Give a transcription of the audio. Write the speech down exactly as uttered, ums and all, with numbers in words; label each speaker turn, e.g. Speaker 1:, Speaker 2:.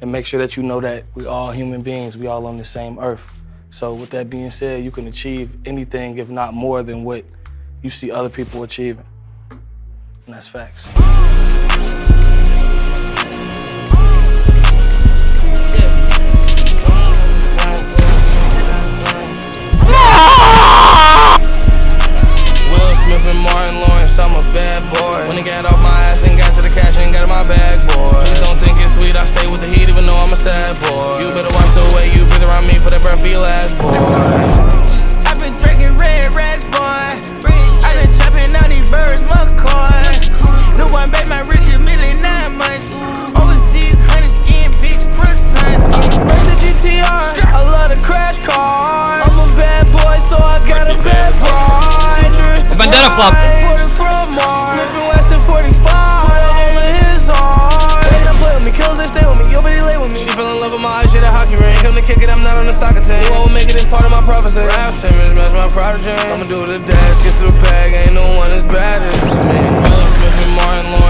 Speaker 1: and make sure that you know that we all human beings, we all on the same earth. So with that being said, you can achieve anything, if not more than what you see other people achieving. And that's facts.
Speaker 2: Will Smith and Martin Lawrence, I'm a bad boy. When he got off my ass and got to the cash and got in my bag, boy. Please don't think it's sweet, I stay with the heat even though I'm a sad boy. You better watch the way you breathe around me for that breath be last, boy.
Speaker 3: I've been drinking red rats, boy. I've been trapping out these birds, McCoy. New one back my rich a million nine months. Overseas, honey skin, bitch, croissant.
Speaker 2: Break the G T R, I love the crash cars. I'm a bad boy, so I got a bad boy.
Speaker 4: The Bandera Club.
Speaker 2: From Mars, Smith and Wesson forty-five. Put a hole in his arm. They don't play with me, kills they stay with me. Yo, but he lay with me. She fell in love with my eyes, she had a hockey ring. Come to kick it, I'm not on the soccer team. You won't make it, it's part of my prophecy. Rap Simmons, match my prodigy. I'ma do the dash, get to the bag, ain't no one as bad as me. Will Smith and Martin Lawrence.